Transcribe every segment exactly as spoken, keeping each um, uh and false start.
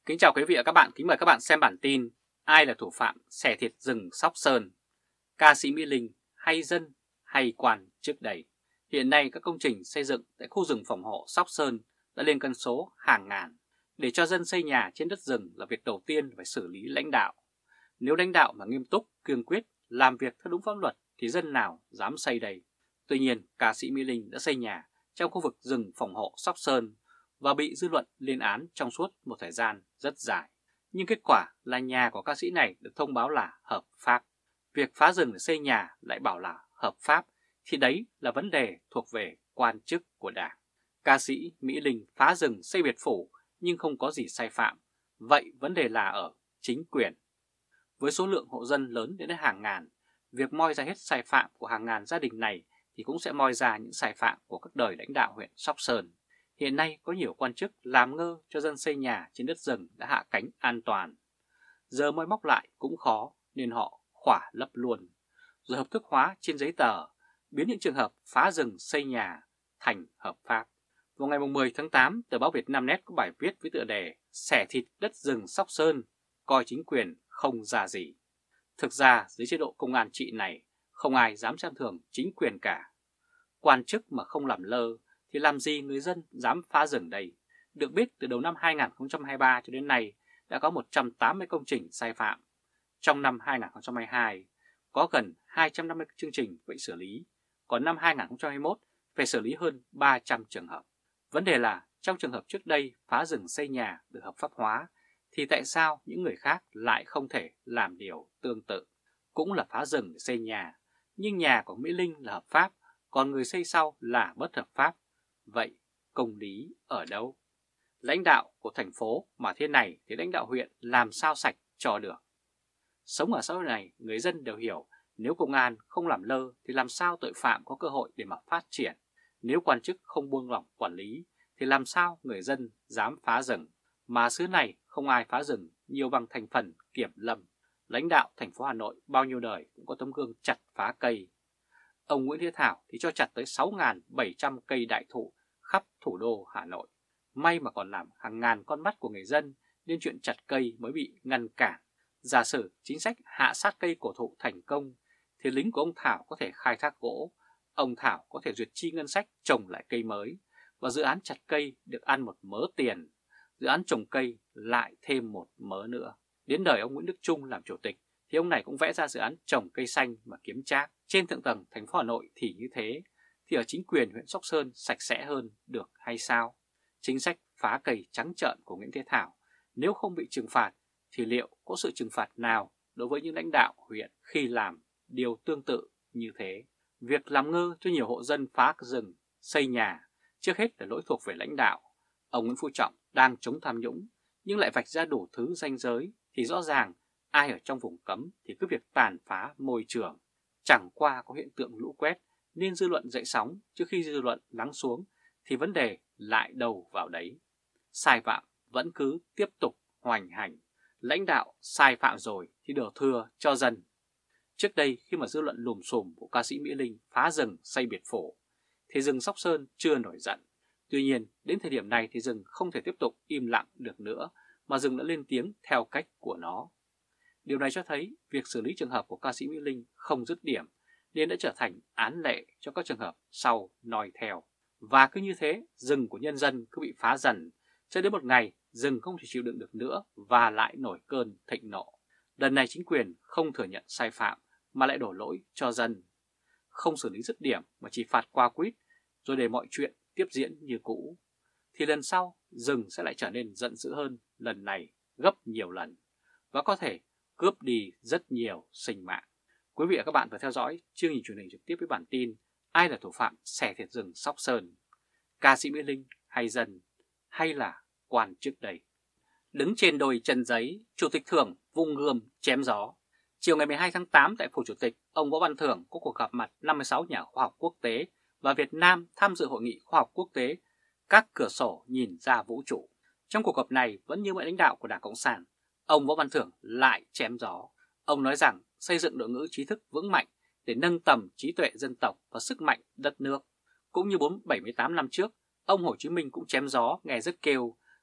Kính chào quý vị và các bạn, kính mời các bạn xem bản tin Ai là thủ phạm xẻ thịt rừng Sóc Sơn? Ca sĩ Mỹ Linh hay dân hay quan trước đây? Hiện nay các công trình xây dựng tại khu rừng phòng hộ Sóc Sơn đã lên con số hàng ngàn. Để cho dân xây nhà trên đất rừng là việc đầu tiên phải xử lý lãnh đạo. Nếu lãnh đạo mà nghiêm túc, kiên quyết, làm việc theo đúng pháp luật thì dân nào dám xây đây? Tuy nhiên, ca sĩ Mỹ Linh đã xây nhà trong khu vực rừng phòng hộ Sóc Sơn và bị dư luận lên án trong suốt một thời gian rất dài. Nhưng kết quả là nhà của ca sĩ này được thông báo là hợp pháp. Việc phá rừng để xây nhà lại bảo là hợp pháp thì đấy là vấn đề thuộc về quan chức của Đảng. Ca sĩ Mỹ Linh phá rừng xây biệt phủ nhưng không có gì sai phạm. Vậy vấn đề là ở chính quyền. Với số lượng hộ dân lớn đến hàng ngàn, việc moi ra hết sai phạm của hàng ngàn gia đình này thì cũng sẽ moi ra những sai phạm của các đời lãnh đạo huyện Sóc Sơn. Hiện nay có nhiều quan chức làm ngơ cho dân xây nhà trên đất rừng đã hạ cánh an toàn. Giờ moi móc lại cũng khó nên họ khỏa lấp luôn, rồi hợp thức hóa trên giấy tờ, biến những trường hợp phá rừng xây nhà thành hợp pháp. Vào ngày mười tháng tám, tờ báo Vietnamnet có bài viết với tựa đề Xẻ thịt đất rừng Sóc Sơn, coi chính quyền không ra gì. Thực ra dưới chế độ công an trị này, không ai dám xem thường chính quyền cả. Quan chức mà không làm lơ thì làm gì người dân dám phá rừng đây? Được biết từ đầu năm hai nghìn không trăm hai mươi ba cho đến nay đã có một trăm tám mươi công trình sai phạm. Trong năm hai nghìn không trăm hai mươi hai có gần hai trăm năm mươi chương trình bị xử lý, còn năm hai nghìn không trăm hai mươi mốt phải xử lý hơn ba trăm trường hợp. Vấn đề là trong trường hợp trước đây phá rừng xây nhà được hợp pháp hóa thì tại sao những người khác lại không thể làm điều tương tự? Cũng là phá rừng để xây nhà, nhưng nhà của Mỹ Linh là hợp pháp, còn người xây sau là bất hợp pháp. Vậy công lý ở đâu? Lãnh đạo của thành phố mà thế này thì lãnh đạo huyện làm sao sạch cho được? Sống ở xã hội này, người dân đều hiểu nếu công an không làm lơ thì làm sao tội phạm có cơ hội để mà phát triển. Nếu quan chức không buông lỏng quản lý thì làm sao người dân dám phá rừng? Mà xứ này không ai phá rừng nhiều bằng thành phần kiểm lâm. Lãnh đạo thành phố Hà Nội bao nhiêu đời cũng có tấm gương chặt phá cây. Ông Nguyễn Thế Thảo thì cho chặt tới sáu nghìn bảy trăm cây đại thụ khắp thủ đô Hà Nội. May mà còn làm hàng ngàn con mắt của người dân nên chuyện chặt cây mới bị ngăn cản. Giả sử chính sách hạ sát cây cổ thụ thành công thì lính của ông Thảo có thể khai thác gỗ, ông Thảo có thể duyệt chi ngân sách trồng lại cây mới và dự án chặt cây được ăn một mớ tiền, dự án trồng cây lại thêm một mớ nữa. Đến đời ông Nguyễn Đức Chung làm chủ tịch thì ông này cũng vẽ ra dự án trồng cây xanh mà kiếm trác. Trên thượng tầng thành phố Hà Nội thì như thế, thì ở chính quyền huyện Sóc Sơn sạch sẽ hơn được hay sao? Chính sách phá cây trắng trợn của Nguyễn Thế Thảo nếu không bị trừng phạt thì liệu có sự trừng phạt nào đối với những lãnh đạo huyện khi làm điều tương tự như thế? Việc làm ngơ cho nhiều hộ dân phá rừng, xây nhà trước hết là lỗi thuộc về lãnh đạo. Ông Nguyễn Phú Trọng đang chống tham nhũng nhưng lại vạch ra đủ thứ ranh giới thì rõ ràng ai ở trong vùng cấm thì cứ việc tàn phá môi trường. Chẳng qua có hiện tượng lũ quét nên dư luận dậy sóng, trước khi dư luận lắng xuống thì vấn đề lại đầu vào đấy. Sai phạm vẫn cứ tiếp tục hoành hành. Lãnh đạo sai phạm rồi thì đổ thừa cho dân. Trước đây khi mà dư luận lùm xùm của ca sĩ Mỹ Linh phá rừng xây biệt phủ thì rừng Sóc Sơn chưa nổi giận. Tuy nhiên đến thời điểm này thì rừng không thể tiếp tục im lặng được nữa mà rừng đã lên tiếng theo cách của nó. Điều này cho thấy việc xử lý trường hợp của ca sĩ Mỹ Linh không dứt điểm nên đã trở thành án lệ cho các trường hợp sau noi theo. Và cứ như thế, rừng của nhân dân cứ bị phá dần, cho đến một ngày rừng không thể chịu đựng được nữa và lại nổi cơn thịnh nộ. Lần này chính quyền không thừa nhận sai phạm mà lại đổ lỗi cho dân. Không xử lý dứt điểm mà chỉ phạt qua quýt rồi để mọi chuyện tiếp diễn như cũ. Thì lần sau rừng sẽ lại trở nên giận dữ hơn lần này gấp nhiều lần và có thể cướp đi rất nhiều sinh mạng. Quý vị và các bạn vừa theo dõi chương trình truyền hình trực tiếp với bản tin Ai là thủ phạm xẻ thịt rừng Sóc Sơn? Ca sĩ Mỹ Linh hay dân hay là quan chức đây? Đứng trên đồi chân giấy, Chủ tịch Thưởng vung gươm chém gió. Chiều ngày mười hai tháng tám tại Phủ Chủ tịch, ông Võ Văn Thưởng có cuộc gặp mặt năm mươi sáu nhà khoa học quốc tế và Việt Nam tham dự hội nghị khoa học quốc tế Các cửa sổ nhìn ra vũ trụ. Trong cuộc gặp này vẫn như mọi lãnh đạo của Đảng Cộng sản, ông Võ Văn Thưởng lại chém gió. Ông nói rằng xây dựng đội ngũ trí thức vững mạnh để nâng tầm trí tuệ dân tộc và sức mạnh đất nước. Cũng như bốn bảy mươi tám năm trước, ông Hồ Chí Minh cũng chém gió nghe rất kêu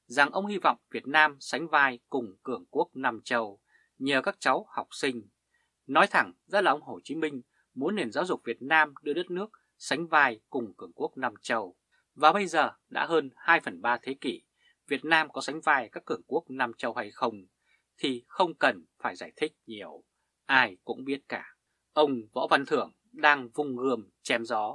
rằng ông hy vọng Việt Nam sánh vai cùng cường quốc Nam Châu nhờ các cháu học sinh. Nói thẳng ra là ông Hồ Chí Minh muốn nền giáo dục Việt Nam đưa đất nước sánh vai cùng cường quốc Nam Châu. Và bây giờ đã hơn hai phần ba thế kỷ, Việt Nam có sánh vai các cường quốc Nam Châu hay không thì không cần phải giải thích nhiều, ai cũng biết cả. Ông Võ Văn Thưởng đang vung gươm chém gió.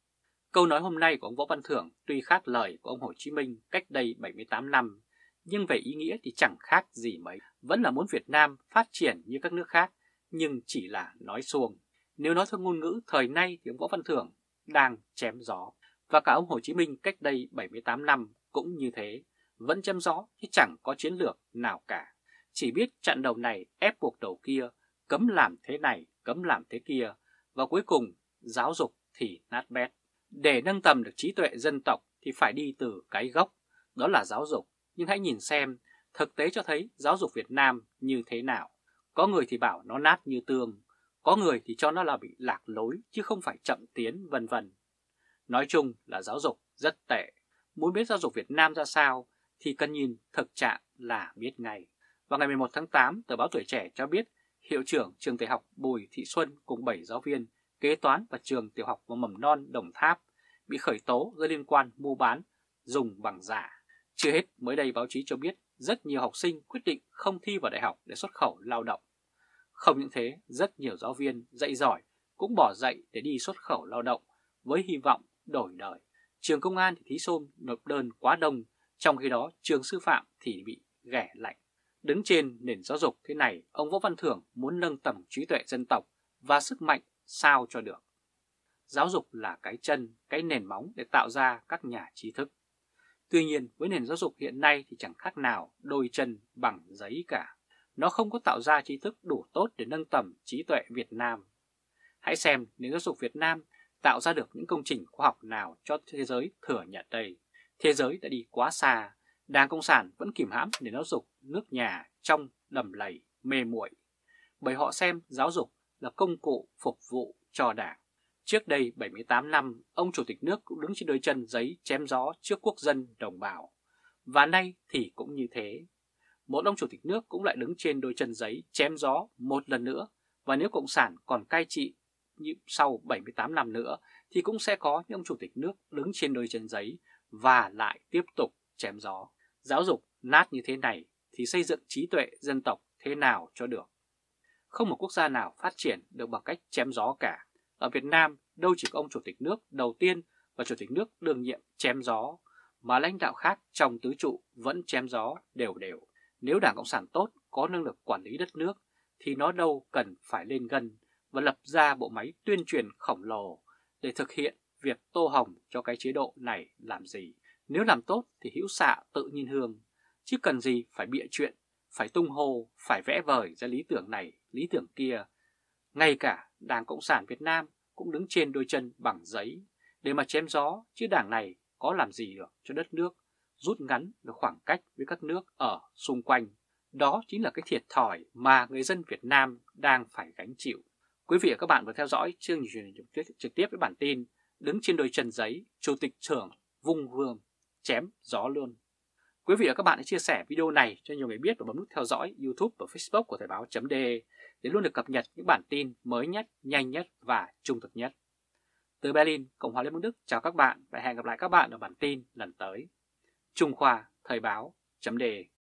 Câu nói hôm nay của ông Võ Văn Thưởng tuy khác lời của ông Hồ Chí Minh cách đây bảy mươi tám năm, nhưng về ý nghĩa thì chẳng khác gì mấy. Vẫn là muốn Việt Nam phát triển như các nước khác, nhưng chỉ là nói suông. Nếu nói theo ngôn ngữ thời nay thì ông Võ Văn Thưởng đang chém gió. Và cả ông Hồ Chí Minh cách đây bảy mươi tám năm cũng như thế, vẫn chém gió chứ chẳng có chiến lược nào cả. Chỉ biết trận đầu này ép buộc đầu kia, cấm làm thế này, cấm làm thế kia, và cuối cùng giáo dục thì nát bét. Để nâng tầm được trí tuệ dân tộc thì phải đi từ cái gốc, đó là giáo dục. Nhưng hãy nhìn xem, thực tế cho thấy giáo dục Việt Nam như thế nào. Có người thì bảo nó nát như tương, có người thì cho nó là bị lạc lối chứ không phải chậm tiến, vân vân. Nói chung là giáo dục rất tệ. Muốn biết giáo dục Việt Nam ra sao thì cần nhìn thực trạng là biết ngay. Vào ngày mười một tháng tám, tờ báo Tuổi Trẻ cho biết hiệu trưởng trường tiểu học Bùi Thị Xuân cùng bảy giáo viên kế toán và trường tiểu học và mầm non Đồng Tháp bị khởi tố do liên quan mua bán dùng bằng giả. Chưa hết, mới đây báo chí cho biết rất nhiều học sinh quyết định không thi vào đại học để xuất khẩu lao động. Không những thế, rất nhiều giáo viên dạy giỏi cũng bỏ dạy để đi xuất khẩu lao động với hy vọng đổi đời. Trường công an thì thí sinh nộp đơn quá đông, trong khi đó trường sư phạm thì bị ghẻ lạnh. Đứng trên nền giáo dục thế này, ông Võ Văn Thưởng muốn nâng tầm trí tuệ dân tộc và sức mạnh sao cho được. Giáo dục là cái chân, cái nền móng để tạo ra các nhà trí thức. Tuy nhiên, với nền giáo dục hiện nay thì chẳng khác nào đôi chân bằng giấy cả. Nó không có tạo ra trí thức đủ tốt để nâng tầm trí tuệ Việt Nam. Hãy xem nền giáo dục Việt Nam tạo ra được những công trình khoa học nào cho thế giới thừa nhận đây. Thế giới đã đi quá xa, Đảng Cộng sản vẫn kìm hãm nền giáo dục nước nhà trong đầm lầy mê muội, bởi họ xem giáo dục là công cụ phục vụ cho Đảng. Trước đây bảy mươi tám năm, ông Chủ tịch nước cũng đứng trên đôi chân giấy chém gió trước quốc dân đồng bào. Và nay thì cũng như thế. Một ông Chủ tịch nước cũng lại đứng trên đôi chân giấy chém gió một lần nữa. Và nếu Cộng sản còn cai trị như sau bảy mươi tám năm nữa thì cũng sẽ có những ông Chủ tịch nước đứng trên đôi chân giấy và lại tiếp tục chém gió. Giáo dục nát như thế này thì xây dựng trí tuệ dân tộc thế nào cho được? Không một quốc gia nào phát triển được bằng cách chém gió cả. Ở Việt Nam đâu chỉ có ông Chủ tịch nước đầu tiên và Chủ tịch nước đương nhiệm chém gió, mà lãnh đạo khác trong tứ trụ vẫn chém gió đều đều. Nếu Đảng Cộng sản tốt có năng lực quản lý đất nước thì nó đâu cần phải lên gân và lập ra bộ máy tuyên truyền khổng lồ để thực hiện việc tô hồng cho cái chế độ này làm gì. Nếu làm tốt thì hữu xạ tự nhiên hương, chứ cần gì phải bịa chuyện, phải tung hô, phải vẽ vời ra lý tưởng này, lý tưởng kia. Ngay cả Đảng Cộng sản Việt Nam cũng đứng trên đôi chân bằng giấy để mà chém gió, chứ đảng này có làm gì được cho đất nước, rút ngắn được khoảng cách với các nước ở xung quanh. Đó chính là cái thiệt thòi mà người dân Việt Nam đang phải gánh chịu. Quý vị và các bạn vừa theo dõi chương trình truyền hình trực tiếp với bản tin đứng trên đôi chân giấy, Chủ tịch trưởng vung gươm chém gió luôn. Quý vị và các bạn hãy chia sẻ video này cho nhiều người biết và bấm nút theo dõi YouTube và Facebook của Thời báo.de để luôn được cập nhật những bản tin mới nhất, nhanh nhất và trung thực nhất. Từ Berlin, Cộng hòa Liên bang Đức, chào các bạn và hẹn gặp lại các bạn ở bản tin lần tới. Trung Khoa, Thời báo.de